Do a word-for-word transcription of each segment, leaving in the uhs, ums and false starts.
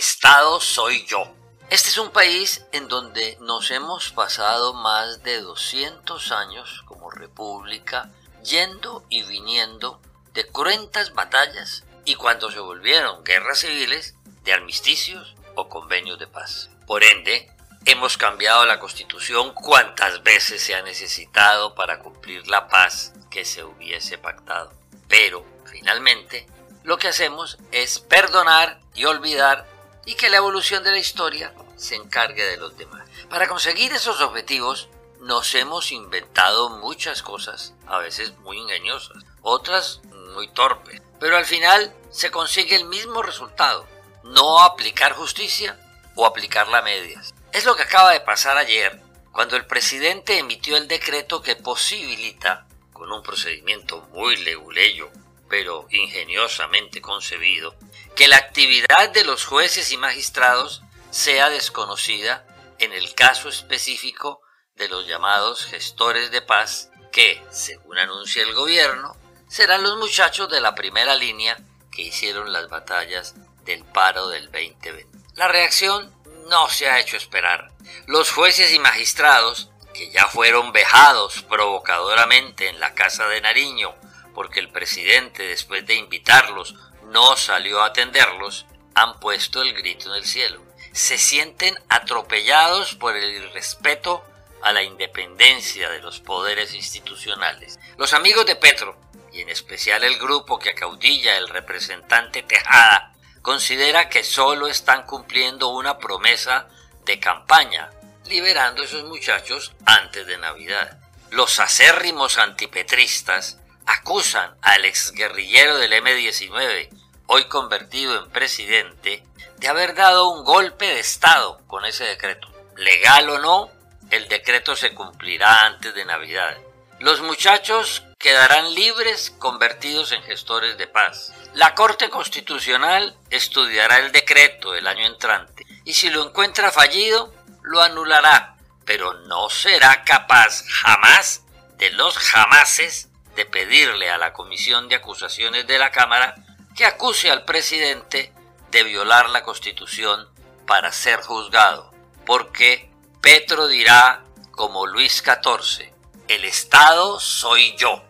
Estado soy yo. Este es un país en donde nos hemos pasado más de doscientos años como república, yendo y viniendo de cruentas batallas y cuando se volvieron guerras civiles, de armisticios o convenios de paz. Por ende, hemos cambiado la Constitución cuantas veces se ha necesitado para cumplir la paz que se hubiese pactado. Pero, finalmente, lo que hacemos es perdonar y olvidar y que la evolución de la historia se encargue de los demás. Para conseguir esos objetivos, nos hemos inventado muchas cosas, a veces muy ingeniosas, otras muy torpes, pero al final se consigue el mismo resultado, no aplicar justicia o aplicarla a medias. Es lo que acaba de pasar ayer, cuando el presidente emitió el decreto que posibilita, con un procedimiento muy leguleyo, pero ingeniosamente concebido, que la actividad de los jueces y magistrados sea desconocida en el caso específico de los llamados gestores de paz, que, según anuncia el gobierno, serán los muchachos de la primera línea que hicieron las batallas del paro del veinte veinte. La reacción no se ha hecho esperar. Los jueces y magistrados, que ya fueron vejados provocadoramente en la Casa de Nariño, porque el presidente, después de invitarlos, no salió a atenderlos, han puesto el grito en el cielo. Se sienten atropellados por el irrespeto a la independencia de los poderes institucionales. Los amigos de Petro, y en especial el grupo que acaudilla el representante Tejada, considera que solo están cumpliendo una promesa de campaña, liberando a esos muchachos antes de Navidad. Los acérrimos antipetristas acusan al exguerrillero del eme diecinueve, hoy convertido en presidente, de haber dado un golpe de Estado con ese decreto. Legal o no, el decreto se cumplirá antes de Navidad. Los muchachos quedarán libres, convertidos en gestores de paz. La Corte Constitucional estudiará el decreto el año entrante y si lo encuentra fallido, lo anulará, pero no será capaz jamás de los jamases de pedirle a la Comisión de Acusaciones de la Cámara que acuse al presidente de violar la Constitución para ser juzgado, porque Petro dirá, como Luis catorce, el Estado soy yo.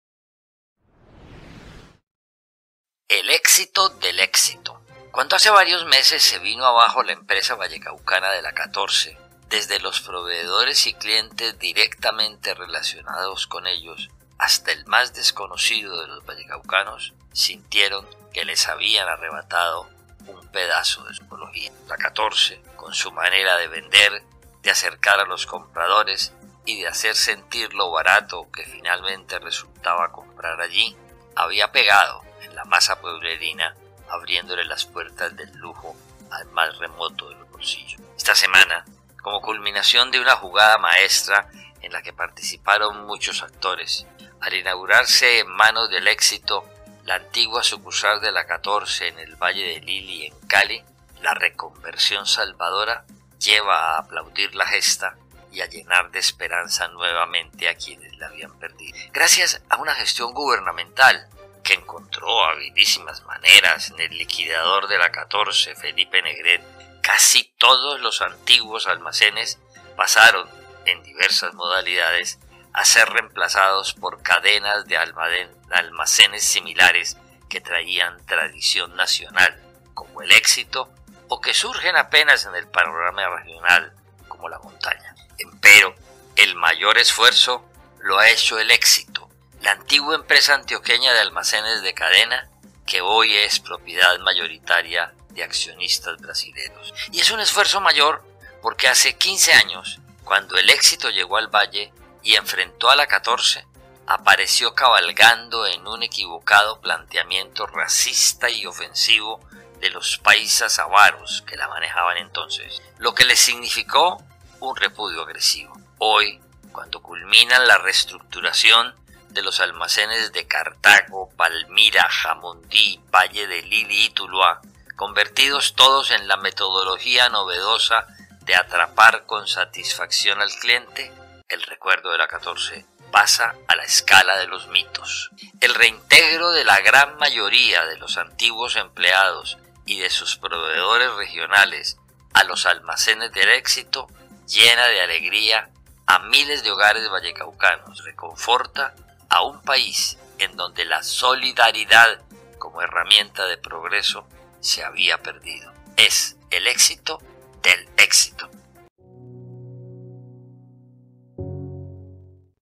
El éxito del éxito. Cuando hace varios meses se vino abajo la empresa vallecaucana de la catorce, desde los proveedores y clientes directamente relacionados con ellos, hasta el más desconocido de los vallecaucanos, sintieron que les habían arrebatado un pedazo de su ecología. La catorce, con su manera de vender, de acercar a los compradores y de hacer sentir lo barato que finalmente resultaba comprar allí, había pegado en la masa pueblerina, abriéndole las puertas del lujo al más remoto de los bolsillos. Esta semana, como culminación de una jugada maestra en la que participaron muchos actores, al inaugurarse en manos del éxito la antigua sucursal de la catorce en el Valle de Lili en Cali, la reconversión salvadora lleva a aplaudir la gesta y a llenar de esperanza nuevamente a quienes la habían perdido. Gracias a una gestión gubernamental que encontró habilísimas maneras en el liquidador de la catorce, Felipe Negret, casi todos los antiguos almacenes pasaron, en diversas modalidades, a ser reemplazados por cadenas de almacenes similares que traían tradición nacional, como el éxito, o que surgen apenas en el panorama regional, como la montaña. Empero, el mayor esfuerzo lo ha hecho el éxito, la antigua empresa antioqueña de almacenes de cadena, que hoy es propiedad mayoritaria de accionistas brasileños. Y es un esfuerzo mayor porque hace quince años, cuando el éxito llegó al Valle y enfrentó a la catorce, apareció cabalgando en un equivocado planteamiento racista y ofensivo de los paisas avaros que la manejaban entonces, lo que les significó un repudio agresivo. Hoy, cuando culminan la reestructuración de los almacenes de Cartago, Palmira, Jamundí, Valle de Lili y Tuluá, convertidos todos en la metodología novedosa de atrapar con satisfacción al cliente, el recuerdo de la catorce pasa a la escala de los mitos. El reintegro de la gran mayoría de los antiguos empleados y de sus proveedores regionales a los almacenes del éxito, llena de alegría a miles de hogares vallecaucanos, reconforta a un país en donde la solidaridad como herramienta de progreso se había perdido. Es el éxito del éxito.